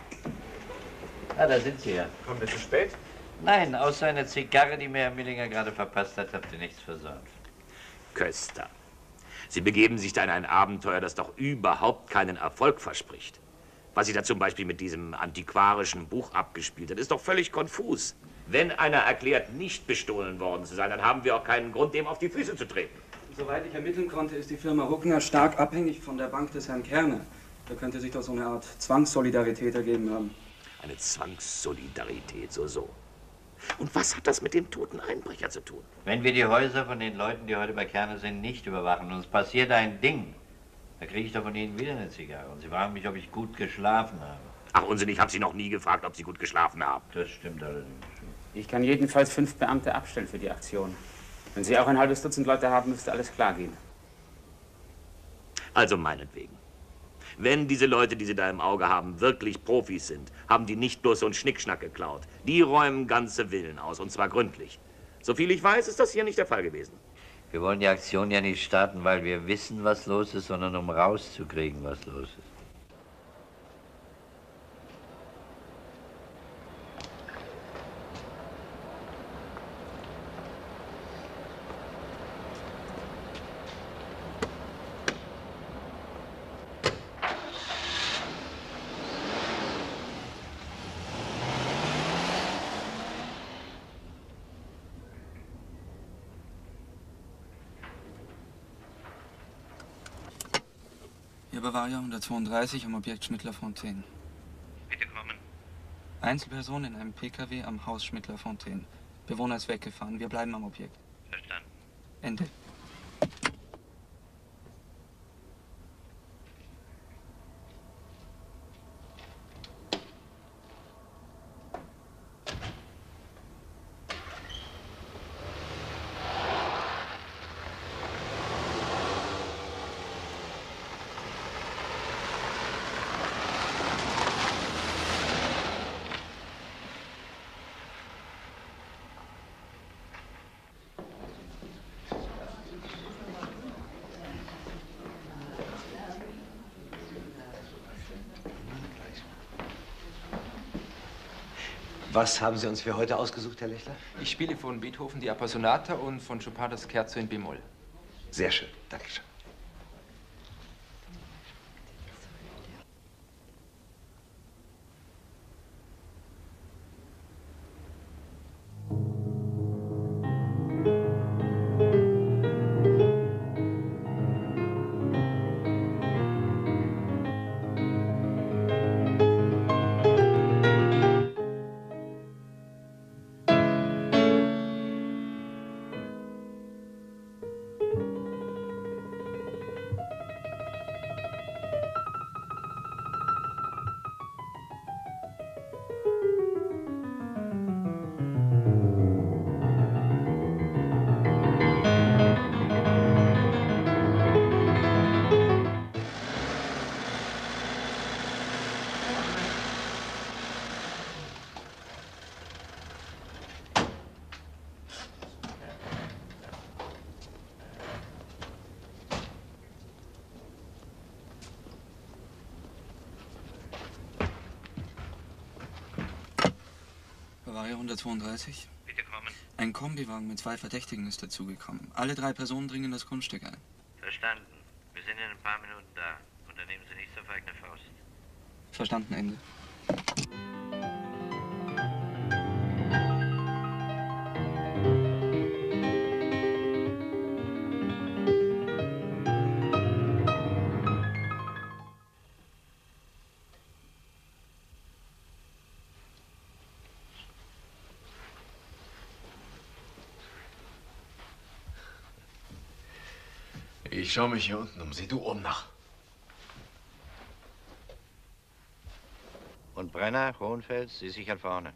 Ah, da sind Sie ja. Kommen wir zu spät? Nein, außer einer Zigarre, die mir Herr Millinger gerade verpasst hat, habt ihr nichts versäumt. Köster, Sie begeben sich da in ein Abenteuer, das doch überhaupt keinen Erfolg verspricht. Was sich da zum Beispiel mit diesem antiquarischen Buch abgespielt hat, ist doch völlig konfus. Wenn einer erklärt, nicht bestohlen worden zu sein, dann haben wir auch keinen Grund, dem auf die Füße zu treten. Soweit ich ermitteln konnte, ist die Firma Huckner stark abhängig von der Bank des Herrn Kerner. Da könnte sich doch so eine Art Zwangssolidarität ergeben haben. Eine Zwangssolidarität, so, so. Und was hat das mit dem toten Einbrecher zu tun? Wenn wir die Häuser von den Leuten, die heute bei Kerner sind, nicht überwachen und es passiert ein Ding, da kriege ich doch von Ihnen wieder eine Zigarre. Und Sie fragen mich, ob ich gut geschlafen habe. Ach, Unsinn, ich habe Sie noch nie gefragt, ob Sie gut geschlafen haben. Das stimmt allerdings. Ich kann jedenfalls fünf Beamte abstellen für die Aktion. Wenn Sie auch ein halbes Dutzend Leute haben, müsste alles klar gehen. Also meinetwegen. Wenn diese Leute, die Sie da im Auge haben, wirklich Profis sind, haben die nicht bloß so einen Schnickschnack geklaut. Die räumen ganze Villen aus, und zwar gründlich. Soviel ich weiß, ist das hier nicht der Fall gewesen. Wir wollen die Aktion ja nicht starten, weil wir wissen, was los ist, sondern um rauszukriegen, was los ist. Hier Bavaria hundertzweiunddreißig am Objekt Schmidt-Lafontaine. Bitte kommen. Einzelperson in einem P K W am Haus Schmidt-Lafontaine. Bewohner ist weggefahren. Wir bleiben am Objekt. Verstanden. Ende. Was haben Sie uns für heute ausgesucht, Herr Lechler? Ich spiele von Beethoven die Appassionata und von Chopin das Scherzo in B-Moll. Sehr schön, Dankeschön. Bavaria hundertzweiunddreißig. Bitte kommen. Ein Kombiwagen mit zwei Verdächtigen ist dazugekommen. Alle drei Personen dringen das Grundstück ein. Verstanden. Wir sind in ein paar Minuten da. Unternehmen Sie nichts auf eigene Faust. Verstanden, Ende. Ich schaue mich hier unten um. Sieh du oben nach. Und Brenner, Hohenfels, Sie sichern vorne.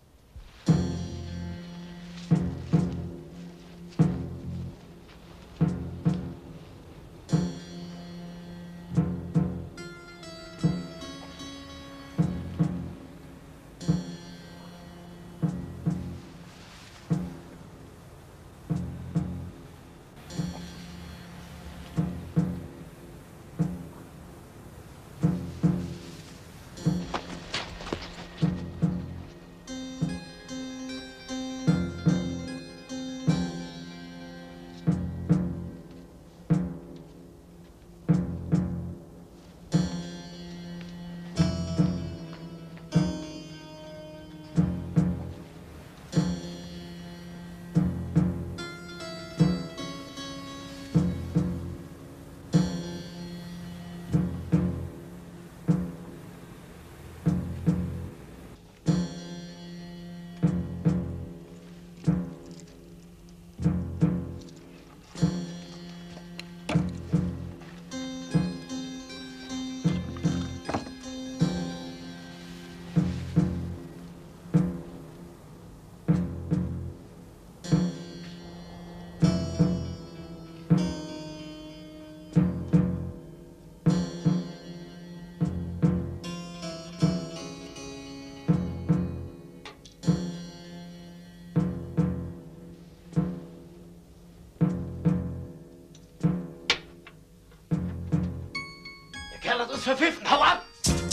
Kerl hat uns verpfiffen. Hau ab!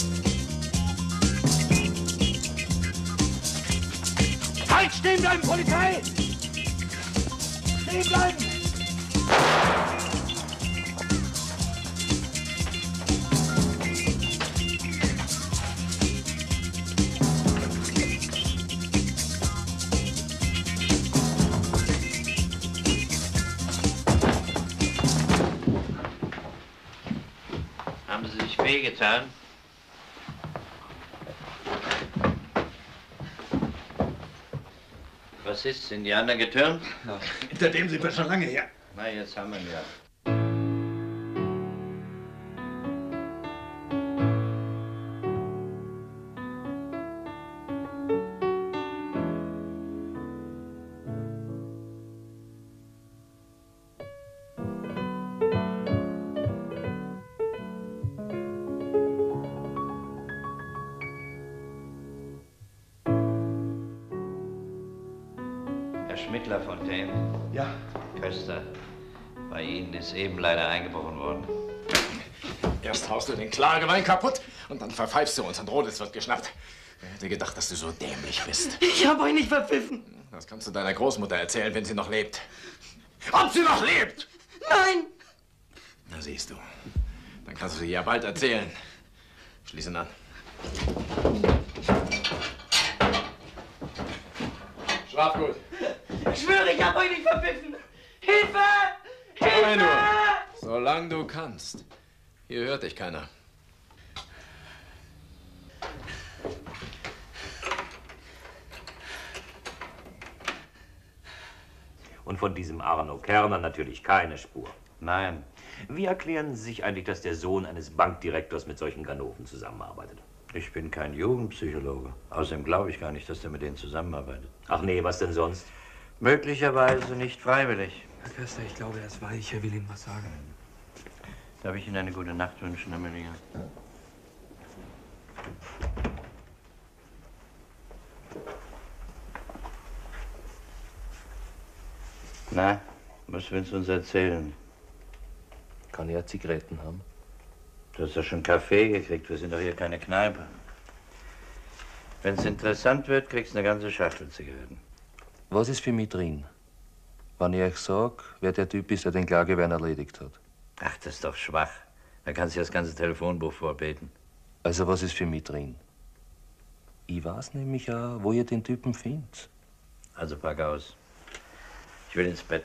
Halt, stehen bleiben, Polizei! Stehen bleiben! Haben Sie sich wehgetan? Was ist? Sind die anderen getürmt? Ja. Hinter dem sind wir schon lange her. Na, jetzt haben wir ihn ja. Schmittler-Fontaine. Ja. Köster. Bei Ihnen ist eben leider eingebrochen worden. Erst haust du den Klagewein kaputt und dann verpfeifst du uns und Rodes wird geschnappt. Wer hätte gedacht, dass du so dämlich bist? Ich habe euch nicht verpfiffen. Das kannst du deiner Großmutter erzählen, wenn sie noch lebt. Ob sie noch lebt! Nein! Na siehst du. Dann kannst du sie ja bald erzählen. Schließ ihn an. Schlaf gut. Ich schwöre, ich habe euch nicht verpfiffen. Hilfe! Hilfe! nur, solange du kannst. Hier hört dich keiner. Und von diesem Arno Kerner natürlich keine Spur. Nein. Wie erklären Sie sich eigentlich, dass der Sohn eines Bankdirektors mit solchen Ganoven zusammenarbeitet? Ich bin kein Jugendpsychologe. Außerdem glaube ich gar nicht, dass er mit denen zusammenarbeitet. Ach nee, was denn sonst? Möglicherweise nicht freiwillig. Herr Köster, ich glaube, er ist weich. Er will Ihnen was sagen. Darf ich Ihnen eine gute Nacht wünschen, Amelia? Na, was willst du uns erzählen? Kann er Zigaretten haben? Du hast ja schon Kaffee gekriegt. Wir sind doch hier keine Kneipe. Wenn es interessant wird, kriegst du eine ganze Schachtel Zigaretten. Was ist für mich drin? Wenn ich euch sag, wer der Typ ist, der den Klagewein erledigt hat. Ach, das ist doch schwach. Da kannst du das ganze Telefonbuch vorbeten. Also was ist für mich drin? Ich weiß nämlich auch, wo ihr den Typen findet. Also pack aus. Ich will ins Bett.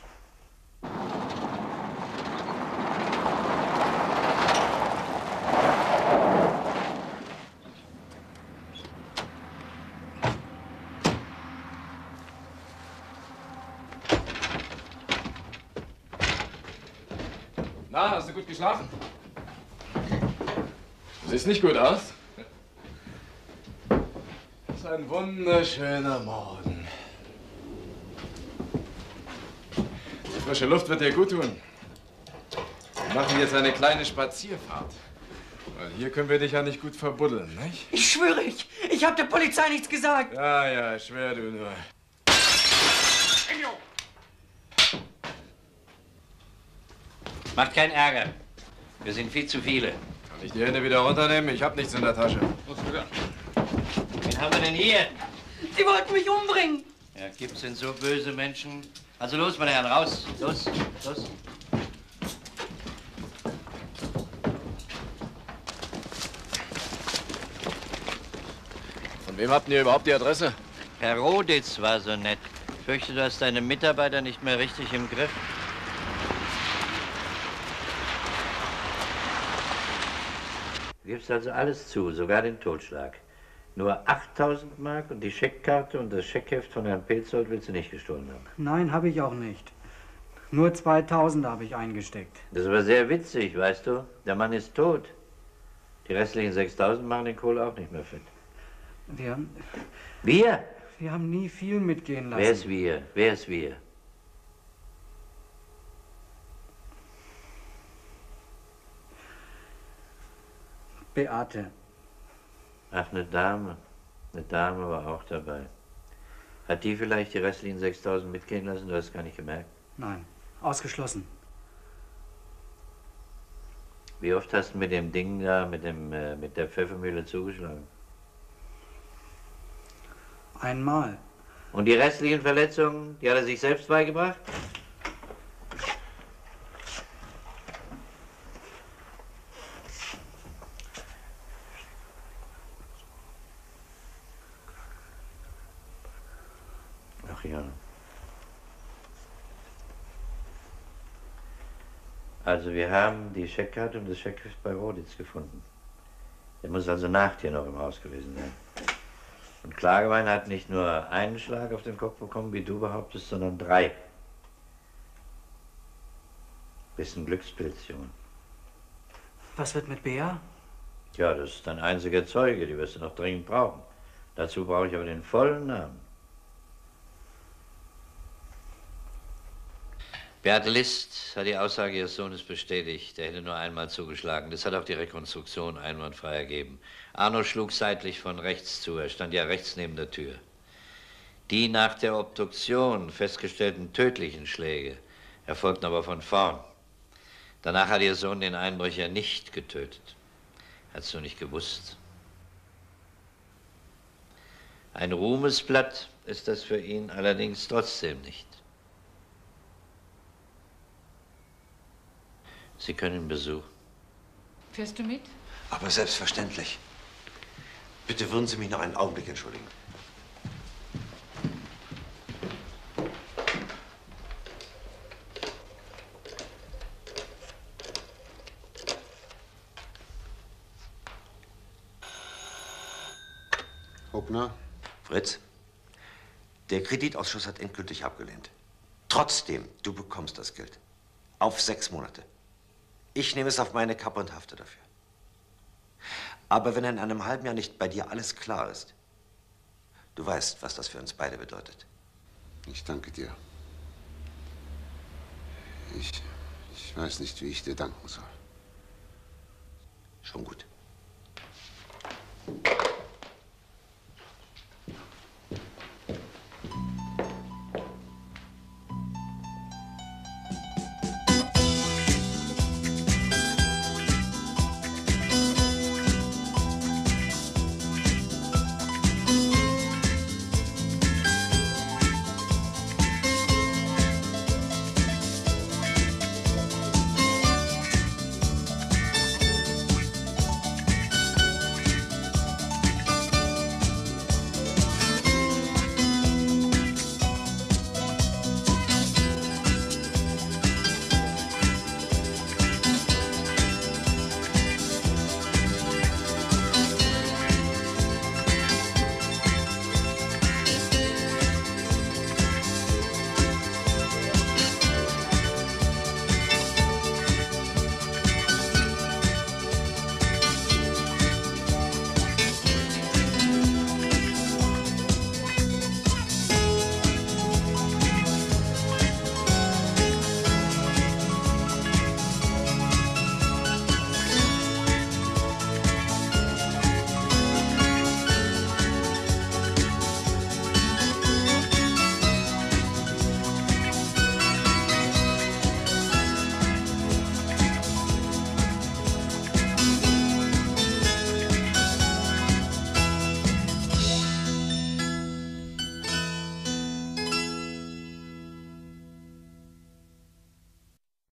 Na, hast du gut geschlafen? Du siehst nicht gut aus. Es ist ein wunderschöner Morgen. Die frische Luft wird dir gut tun. Wir machen jetzt eine kleine Spazierfahrt. Weil hier können wir dich ja nicht gut verbuddeln, nicht? Ich schwöre, ich, ich habe der Polizei nichts gesagt. Ja, ja, schwör du nur. Macht keinen Ärger. Wir sind viel zu viele. Kann ich die Hände wieder runternehmen? Ich habe nichts in der Tasche. Wen haben wir denn hier? Die wollten mich umbringen. Ja, gibt's denn so böse Menschen? Also los, meine Herren, raus. Los, los. Von wem habt ihr überhaupt die Adresse? Herr Roditz war so nett. Ich fürchte, du hast deine Mitarbeiter nicht mehr richtig im Griff. Du gibst also alles zu, sogar den Totschlag. Nur achttausend Mark und die Scheckkarte und das Scheckheft von Herrn Petzold willst du nicht gestohlen haben. Nein, habe ich auch nicht. Nur zweitausend habe ich eingesteckt. Das ist aber sehr witzig, weißt du? Der Mann ist tot. Die restlichen sechstausend machen den Kohl auch nicht mehr fit. Wir, Wir? wir haben nie viel mitgehen lassen. Wer ist wir? Wer ist wir? Beate. Ach, eine Dame. Eine Dame war auch dabei. Hat die vielleicht die restlichen sechstausend mitgehen lassen? Du hast es gar nicht gemerkt. Nein, ausgeschlossen. Wie oft hast du mit dem Ding da, mit, dem, äh, mit der Pfeffermühle zugeschlagen? Einmal. Und die restlichen Verletzungen, die hat er sich selbst beigebracht? Ach ja. Also wir haben die Scheckkarte und das Scheckheft bei Roditz gefunden. Er muss also nach dir noch im Haus gewesen sein. Und Klagewein hat nicht nur einen Schlag auf den Kopf bekommen, wie du behauptest, sondern drei. Bist ein Glückspilz, Junge. Was wird mit Bea? Ja, das ist dein einziger Zeuge, die wirst du noch dringend brauchen. Dazu brauche ich aber den vollen Namen. Beate List hat die Aussage ihres Sohnes bestätigt. Er hätte nur einmal zugeschlagen. Das hat auch die Rekonstruktion einwandfrei ergeben. Arno schlug seitlich von rechts zu. Er stand ja rechts neben der Tür. Die nach der Obduktion festgestellten tödlichen Schläge erfolgten aber von vorn. Danach hat ihr Sohn den Einbrecher nicht getötet. Hat's nur nicht gewusst. Ein Ruhmesblatt ist das für ihn allerdings trotzdem nicht. Sie können Besuch. Fährst du mit? Aber selbstverständlich. Bitte würden Sie mich noch einen Augenblick entschuldigen. Hoppner? Fritz, der Kreditausschuss hat endgültig abgelehnt. Trotzdem, du bekommst das Geld. Auf sechs Monate. Ich nehme es auf meine Kappe und hafte dafür. Aber wenn in einem halben Jahr nicht bei dir alles klar ist, du weißt, was das für uns beide bedeutet. Ich danke dir. Ich, ich weiß nicht, wie ich dir danken soll. Schon gut.